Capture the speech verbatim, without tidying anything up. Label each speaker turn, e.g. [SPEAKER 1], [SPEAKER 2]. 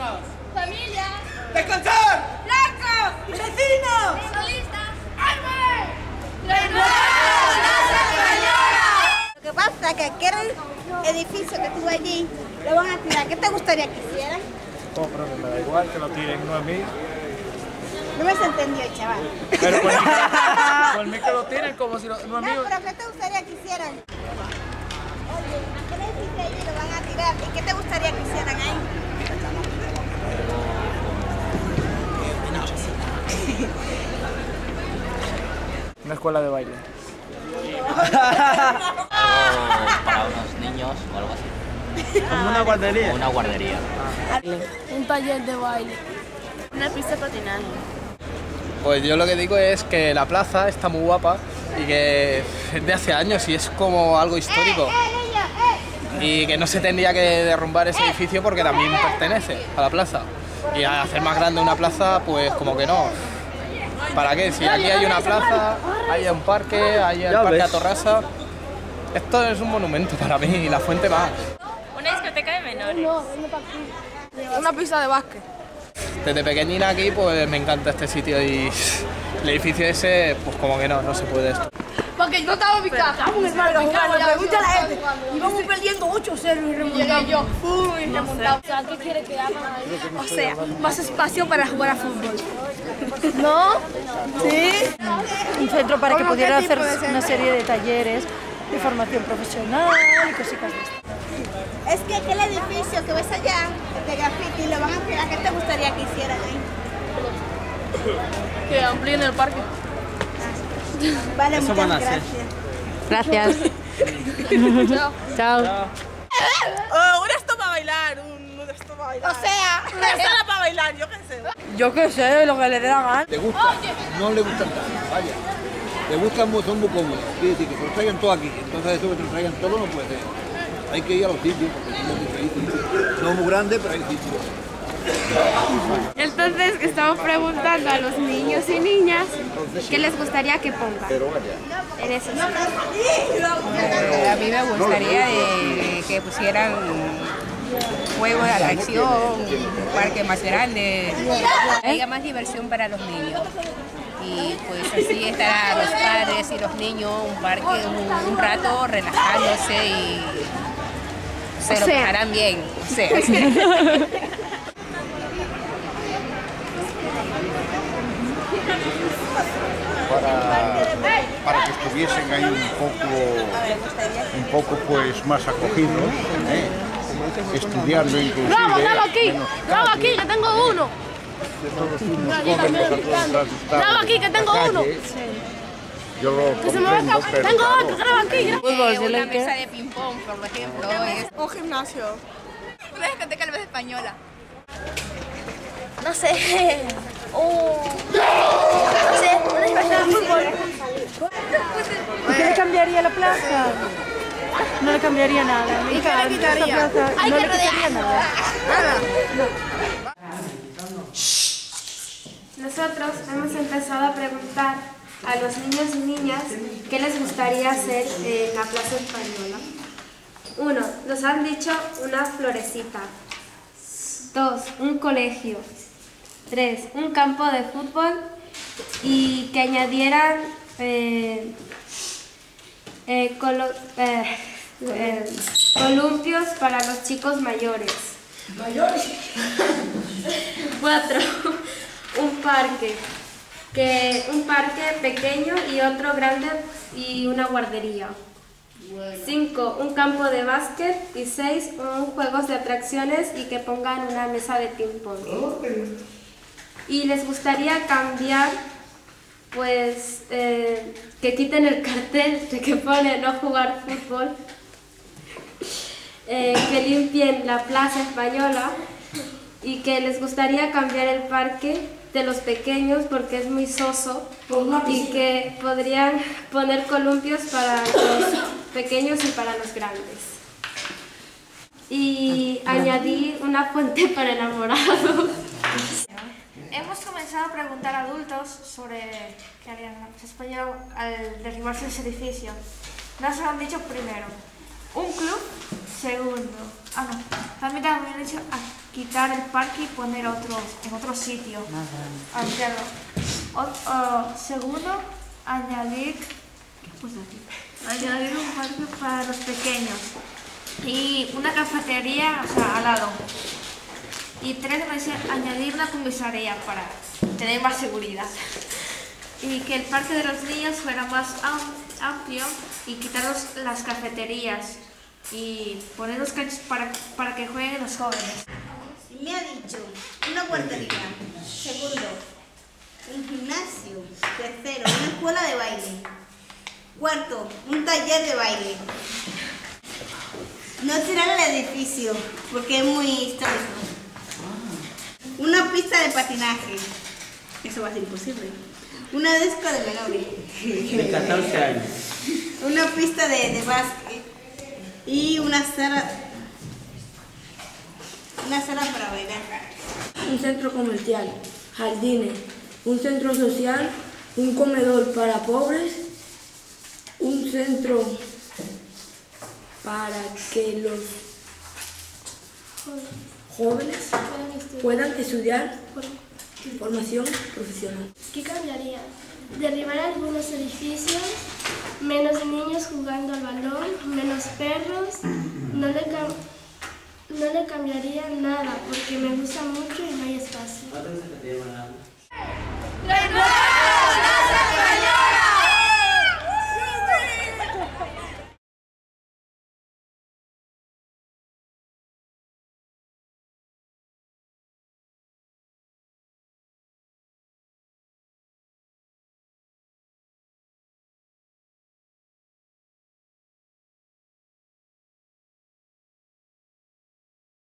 [SPEAKER 1] Amigos.
[SPEAKER 2] Familia.
[SPEAKER 1] Descansar.
[SPEAKER 2] Blancos.
[SPEAKER 1] Vecinos.
[SPEAKER 2] Solistas. ¡Arme!
[SPEAKER 3] Lo que pasa es que aquel edificio que estuvo allí lo van a tirar. ¿Qué te gustaría que hicieran?
[SPEAKER 4] Oh, pero me da igual que lo tiren, no a mí.
[SPEAKER 3] No me se entendió, chaval.
[SPEAKER 4] Pero por mí, por mí que lo tiren como si lo, no a mí.
[SPEAKER 3] No, pero ¿qué te gustaría que hicieran? Oye, aquel edificio allí lo van a tirar. ¿Y qué te gustaría que hicieran ahí?
[SPEAKER 4] Una escuela de baile.
[SPEAKER 5] O para unos niños o algo así.
[SPEAKER 4] Como una guardería.
[SPEAKER 5] O una guardería.
[SPEAKER 2] Un taller de baile. Una pista de patinaje.
[SPEAKER 6] Pues yo lo que digo es que la plaza está muy guapa y que es de hace años y es como algo histórico. Y que no se tendría que derrumbar ese edificio porque también pertenece a la plaza. Y al hacer más grande una plaza, pues como que no. ¿Para qué? Si aquí hay una plaza, hay un parque, hay el parque Atorrasa. Esto es un monumento para mí y la fuente más.
[SPEAKER 2] Una discoteca de menores. Una pista de básquet.
[SPEAKER 6] Desde pequeñina aquí pues me encanta este sitio y el edificio ese pues como que no, no se puede esto.
[SPEAKER 2] Porque no estaba mi casa. Estamos en hermano, mi casa. Pregunta a la gente. Íbamos perdiendo ocho cero y remontamos. yo. Uy, remontamos. O sea, ¿qué quiere que hagan ahí? O sea, más espacio para jugar a fútbol. ¿No? ¿Sí?
[SPEAKER 7] Un centro para que pudieran hacer una serie de talleres de formación profesional y cositas de esto.
[SPEAKER 3] Es que aquel edificio que ves allá, de graffiti, lo van a tirar. ¿Qué te gustaría que hicieran ahí?
[SPEAKER 2] Que amplíen el parque.
[SPEAKER 3] Vale,
[SPEAKER 4] Eso
[SPEAKER 3] muchas
[SPEAKER 4] van a hacer.
[SPEAKER 3] gracias.
[SPEAKER 7] Gracias.
[SPEAKER 2] Chao.
[SPEAKER 7] Chao.
[SPEAKER 1] Oh, un esto para bailar, un, un esto para bailar.
[SPEAKER 3] O sea,
[SPEAKER 1] una sala para bailar, yo qué sé.
[SPEAKER 7] Yo qué sé, lo que le dé la gana.
[SPEAKER 8] ¿Le gusta? No le gustan tanto, vaya. Le gustan, mu- son muy cómodos. Quiere decir que se lo traigan todo aquí. Entonces eso que se lo traigan todo no puede ser. Hay que ir a los sitios, porque si no es difícil. No es muy grande, pero hay sitios.
[SPEAKER 9] Entonces estamos preguntando a los niños y niñas qué les gustaría que pongan en ese sitio.
[SPEAKER 10] A mí me gustaría de que pusieran juegos de atracción, un parque más grande, haya más diversión para los niños. Y pues así estarán los padres y los niños, un parque, un, un rato relajándose y se lo pasarán bien. O sea, sí.
[SPEAKER 11] Para, para que estuviesen ahí un poco, un poco pues más acogidos, ¿eh? Estudiando inclusive.
[SPEAKER 2] ¡Bravo, dame aquí! ¡Bravo aquí, que tengo uno!
[SPEAKER 11] Todos unos jóvenes a todos lados están
[SPEAKER 2] ¡Bravo aquí, que tengo
[SPEAKER 11] en la
[SPEAKER 2] uno!
[SPEAKER 11] calle. Yo lo
[SPEAKER 2] ¡Que se me va a
[SPEAKER 11] comprendo,
[SPEAKER 2] escapar!
[SPEAKER 11] pero
[SPEAKER 2] ¡Tengo
[SPEAKER 11] claro,
[SPEAKER 2] otro, graba aquí!
[SPEAKER 10] Eh, una mesa de ping-pong, por ejemplo. Es
[SPEAKER 1] Un gimnasio.
[SPEAKER 10] una discoteca a la vez española.
[SPEAKER 2] No sé. Oh. No sé, una discoteca de fútbol.
[SPEAKER 7] ¿Qué le cambiaría la plaza? No le cambiaría nada.
[SPEAKER 2] ¿Y qué le quitaría?
[SPEAKER 7] Esta plaza
[SPEAKER 2] Hay
[SPEAKER 7] no
[SPEAKER 2] que
[SPEAKER 7] le quitaría nada.
[SPEAKER 9] Nosotros hemos empezado a preguntar a los niños y niñas qué les gustaría hacer en la Plaza Española. Uno, nos han dicho una florecita. Dos, un colegio. Tres, un campo de fútbol y que añadieran eh, eh, colo- eh, eh, columpios para los chicos mayores. ¿Mayores? Cuatro, un parque. Que un parque pequeño y otro grande y una guardería. Cinco, un campo de básquet. Y seis, un juegos de atracciones y que pongan una mesa de ping pong. Y les gustaría cambiar, pues, eh, que quiten el cartel de que pone no jugar fútbol, eh, que limpien la Plaza Española y que les gustaría cambiar el parque de los pequeños porque es muy soso y que podrían poner columpios para los pequeños y para los grandes. Y añadir una fuente para enamorados.
[SPEAKER 12] Hemos comenzado a preguntar a adultos sobre qué harían en la Plaza Española al derribarse ese edificio. Nos han dicho primero un club Segundo, ah no, también también hecho a quitar el parque y poner otro en otro sitio. Ampliarlo. O- o- segundo, añadir, ¿qué puse aquí? Añadir un parque para los pequeños y una cafetería, o sea, al lado. Y tres, me dice añadir una comisaría para tener más seguridad. Y que el parque de los niños fuera más am- amplio y quitar los- las cafeterías y poner los canchos para, para que jueguen los jóvenes.
[SPEAKER 3] Me ha dicho una guardería. Segundo, un gimnasio. Tercero, una escuela de baile. Cuarto, un taller de baile. No será el edificio, porque es muy histórico. Una pista de patinaje. Eso va a ser imposible. Una disco de menores.
[SPEAKER 13] De catorce años.
[SPEAKER 3] Una pista de, de básquet. Y una sala, una sala para bailar.
[SPEAKER 2] Un centro comercial, jardines, un centro social, un comedor para pobres, un centro para que los jóvenes puedan estudiar formación profesional.
[SPEAKER 14] ¿Qué cambiaría? Derribar algunos edificios, menos niños jugando al balón, menos perros. No le, cam- no le cambiaría nada porque me gusta mucho y no hay espacio.
[SPEAKER 1] ¡Renueva!